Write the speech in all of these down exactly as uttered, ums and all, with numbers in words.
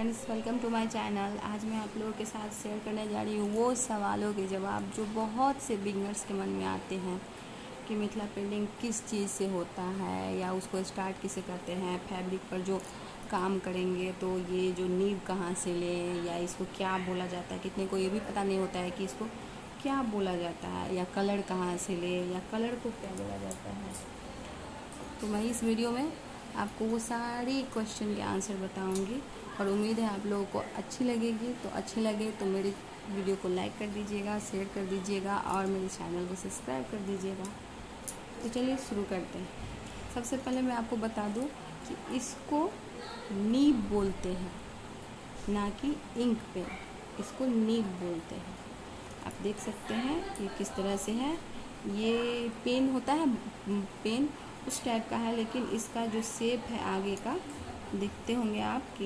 Friends, welcome to my channel. आज मैं आप लोगों के साथ शेयर करने जा रही हूँ वो सवालों के जवाब जो बहुत से बिगनर्स के मन में आते हैं कि मिथिला पेंटिंग किस चीज़ से होता है या उसको स्टार्ट किसे करते हैं। फैब्रिक पर जो काम करेंगे तो ये जो नींव कहाँ से लें या इसको क्या बोला जाता है। कितने को ये भी पता नहीं होता है कि इसको क्या बोला जाता है, या कलर कहाँ से लें या कलर को क्या बोला जाता है। तो मैं इस वीडियो में आपको वो सारी क्वेश्चन के आंसर बताऊंगी और उम्मीद है आप लोगों को अच्छी लगेगी। तो अच्छी लगे तो मेरी वीडियो को लाइक कर दीजिएगा, शेयर कर दीजिएगा और मेरे चैनल को सब्सक्राइब कर दीजिएगा। तो चलिए शुरू करते हैं। सबसे पहले मैं आपको बता दूं कि इसको नीब बोलते हैं, ना कि इंक पेन। इसको नीब बोलते हैं। आप देख सकते हैं ये किस तरह से है। ये पेन होता है, पेन उस टाइप का है, लेकिन इसका जो शेप है आगे का देखते होंगे आप कि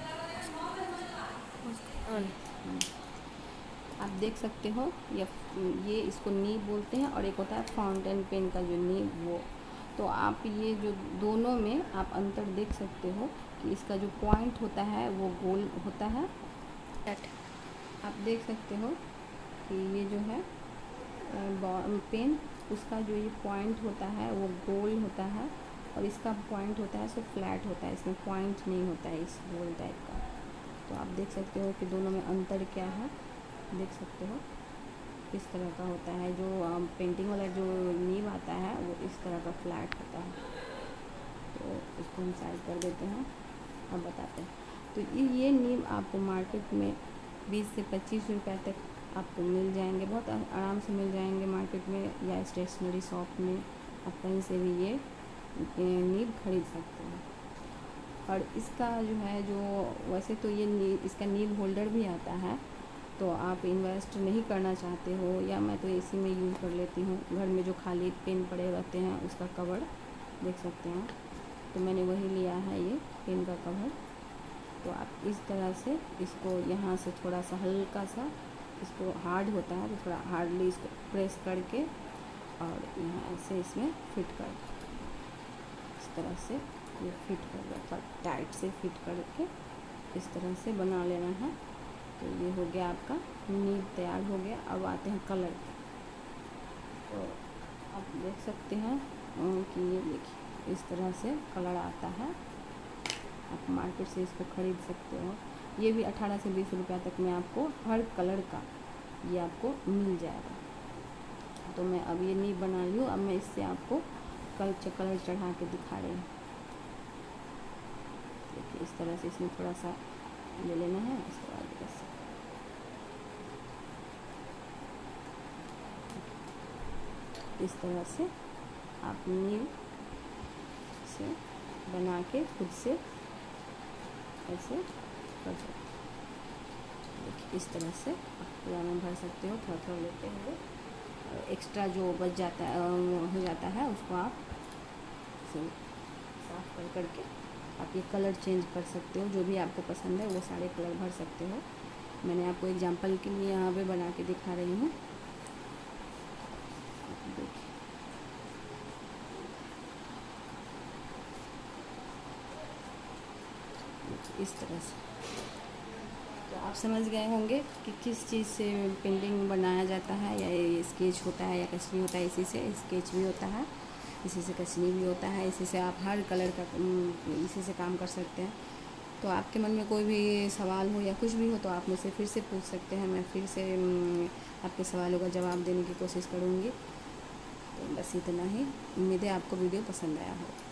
आप देख सकते हो। या ये इसको नीब बोलते हैं और एक होता है फाउंटेन पेन का जो नीब वो। तो आप ये जो दोनों में आप अंतर देख सकते हो कि इसका जो पॉइंट होता है वो गोल होता है। आप देख सकते हो कि ये जो है पेन, उसका जो ये पॉइंट होता है वो गोल होता है और इसका पॉइंट होता है सो फ्लैट होता है। इसमें पॉइंट नहीं होता है इस गोल टाइप का। तो आप देख सकते हो कि दोनों में अंतर क्या है। देख सकते हो इस तरह का होता है। जो पेंटिंग वाला जो नीब आता है वो इस तरह का फ्लैट होता है। तो इसको हम साइड कर देते हैं और बताते हैं। तो ये नीब आपको मार्केट में बीस से पच्चीस रुपये तक आपको मिल जाएंगे, बहुत आराम से मिल जाएंगे मार्केट में या स्टेशनरी शॉप में। आप कहीं से भी ये नीब खरीद सकते हैं। और इसका जो है जो वैसे तो ये नीब, इसका नीब होल्डर भी आता है। तो आप इन्वेस्ट नहीं करना चाहते हो या मैं तो इसी में यूज़ कर लेती हूँ। घर में जो खाली पेन पड़े रहते हैं उसका कवर देख सकते हैं, तो मैंने वही लिया है ये पेन का कवर। तो आप इस तरह से इसको यहाँ से थोड़ा सा हल्का सा, इसको हार्ड होता है तो थोड़ा हार्डली इसको प्रेस करके और यहाँ से इसमें फिट कर, इस तरह से ये फिट कर दिया, टाइट से फिट करके इस तरह से बना लेना है। तो ये हो गया आपका नीब तैयार हो गया। अब आते हैं कलर पे। तो आप देख सकते हैं कि ये देखिए इस तरह से कलर आता है। आप मार्केट से इसको खरीद सकते हो। ये भी अठारह से बीस रुपया तक में आपको हर कलर का ये आपको मिल जाएगा। तो मैं अब ये नीब बना ली हूँ। अब मैं इससे आपको कल कलर चढ़ा के दिखा रही हूँ। देखिए इस तरह से इसमें थोड़ा सा ले लेना है। इसके बाद बस इस तरह से आप नीब से बना के खुद से ऐसे कर सकते हो। देखिए इस तरह से पूरा में भर सकते हो, थोड़ा थोड़ा लेते हुए। और एक्स्ट्रा जो बच जाता है हो जाता है उसको आप साफ कर करके आप ये कलर चेंज कर सकते हो। जो भी आपको पसंद है वो सारे कलर भर सकते हो। मैंने आपको एग्जांपल के लिए यहाँ पे बना के दिखा रही हूँ। देखिए इस तरह से। तो आप समझ गए होंगे कि किस चीज़ से पेंटिंग बनाया जाता है। या ये स्केच होता है या कचनी होता है। इसी से स्केच भी होता है, इसी से कचनी भी होता है। इसी से आप हर कलर का इसी से काम कर सकते हैं। तो आपके मन में कोई भी सवाल हो या कुछ भी हो तो आप मुझसे फिर से पूछ सकते हैं। मैं फिर से आपके सवालों का जवाब देने की कोशिश करूँगी। तो बस इतना ही। उम्मीद है आपको वीडियो पसंद आया हो।